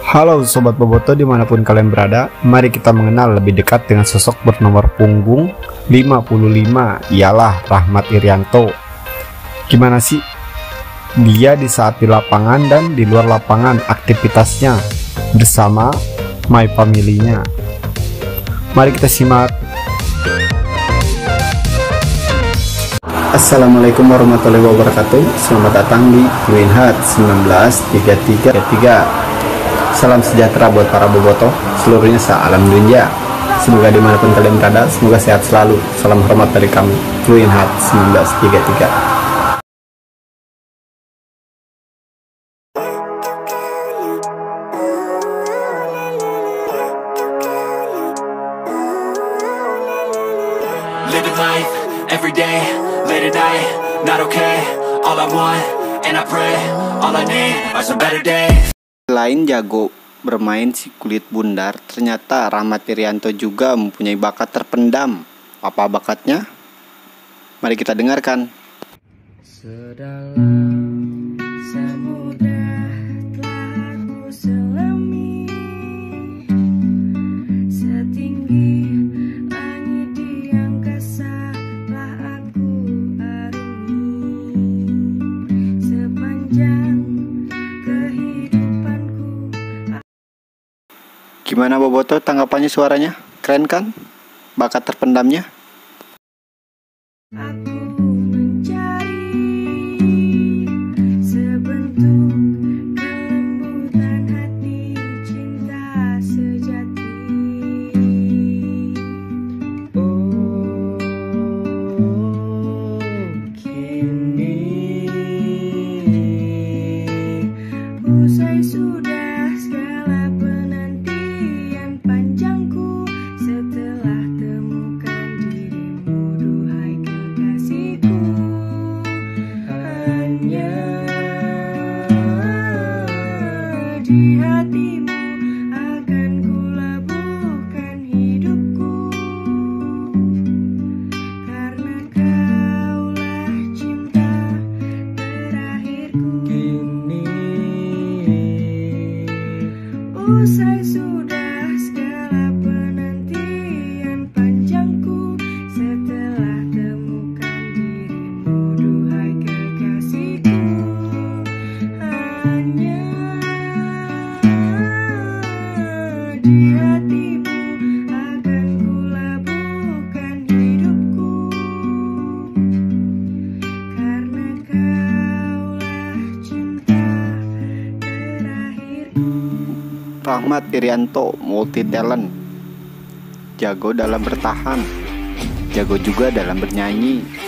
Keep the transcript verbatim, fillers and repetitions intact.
Halo Sobat Boboto dimanapun kalian berada, mari kita mengenal lebih dekat dengan sosok bernomor punggung lima puluh lima, ialah Rahmat Irianto. Gimana sih dia di saat di lapangan dan di luar lapangan aktivitasnya bersama my family-nya? Mari kita simak. Assalamualaikum warahmatullahi wabarakatuh. Selamat datang di Twin Heart seribu sembilan ratus tiga puluh tiga tiga tiga. Salam sejahtera buat para bobotoh seluruhnya se-alam dunia. Semoga dimanapun kalian berada, semoga sehat selalu. Salam hormat dari kami, Twin Heart seribu sembilan ratus tiga puluh tiga. Living life every day, late at night, not okay. All I want and I pray, all I need are some better days. Selain jago bermain si kulit bundar, ternyata Rahmat Irianto juga mempunyai bakat terpendam. Apa bakatnya? Mari kita dengarkan. Sedalam samudra telah aku selami, setinggi langit di angkasa telah aku arungi, sepanjang kehidupanku. Gimana Boboto tanggapannya, suaranya? Keren kan? Bakat terpendamnya? Aku mencari sebentuk kelembutan hati, cinta sejati. Oh, kini usai sudah segala penantian panjangku, setelah temukan dirimu, duhai kekasihku. Hanya di hatimu akan kulabuhkan hidupku, karena kaulah cinta terakhirku. Kini usai sudah segala penantian panjangku, setelah temukan dirimu, duhai kekasihku. Hanya di hatimu akan kulabuhkan hidupku, karena kaulah cinta terakhirku. Rahmat Irianto multi talent, jago dalam bertahan, jago juga dalam bernyanyi.